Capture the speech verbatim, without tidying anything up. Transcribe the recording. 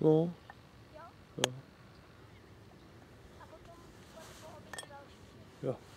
No. Jo? Jo. A potom po obědě další. Jo.